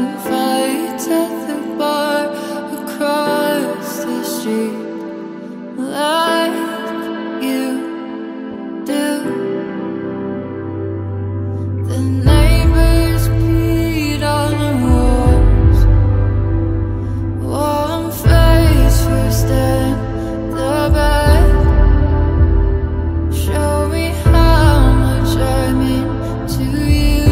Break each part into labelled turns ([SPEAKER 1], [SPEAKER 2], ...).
[SPEAKER 1] fights at the bar across the street, like you do. The neighbors beat on the walls while I'm face first in the bed. Show me how much I mean to you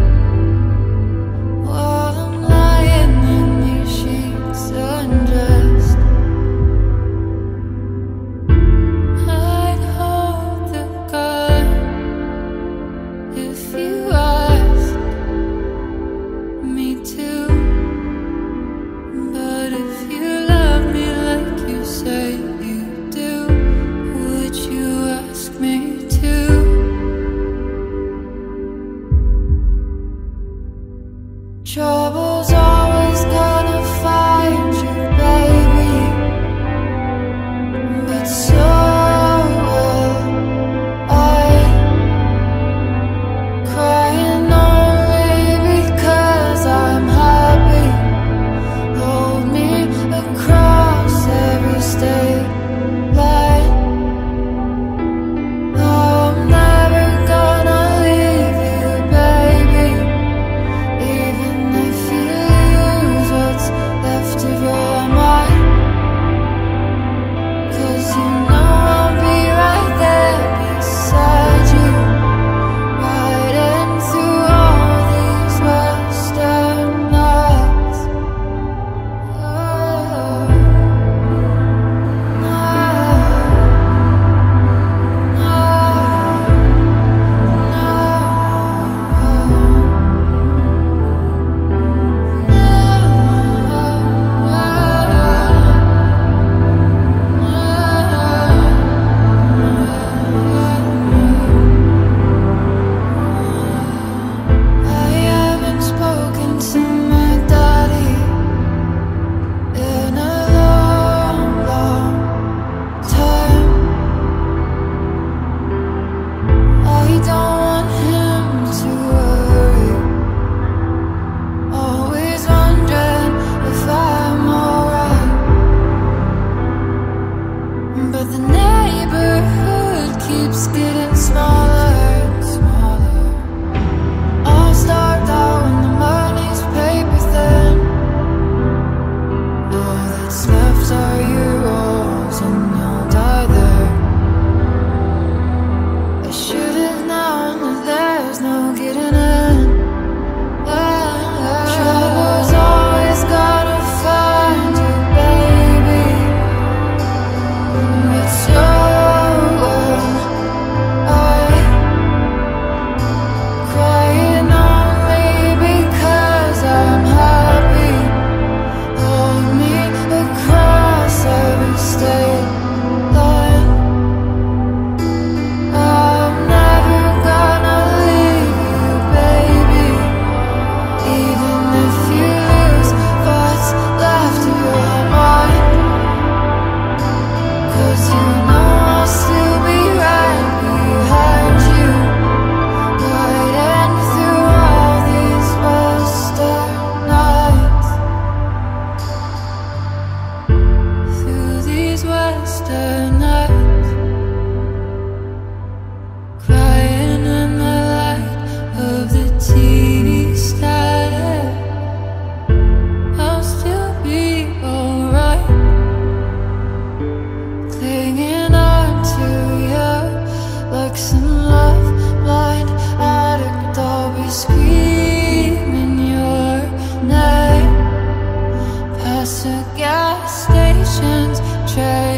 [SPEAKER 1] while I'm lying in these sheets undressed. I'd hold the gun if you asked me to, but if you love me like you say you do, would you ask me to? Trouble's always gonna find you, baby, but so will I. Crying only because I'm happy. Hold me across every state line. I'm never gonna leave you, baby, even if you lose what's left of your mind. 'Cause you know I'll be right there beside you, riding through all these western nights. I haven't spoken to my daddy in a long, long time. I don't want him to worry, always wondering if I'm alright. But the neighborhood keeps getting smaller and smaller. I'll start out when the money's paper thin. All that's left are your walls, and you'll die there. I should have known that there's no getting in. Trouble's always gonna find you, baby, but so will I. Crying only because I'm happy. Hold me across every state line. I'm never gonna leave you, baby, even if you lose what's left of your mind. 'Cause you know I'll still be right behind you, riding through all these western nights. Through these western nights, crying in the light of the TV static. I'll still be alright, clinging on to you like some love-blind addict. I'll be screaming your name past the gas stations, train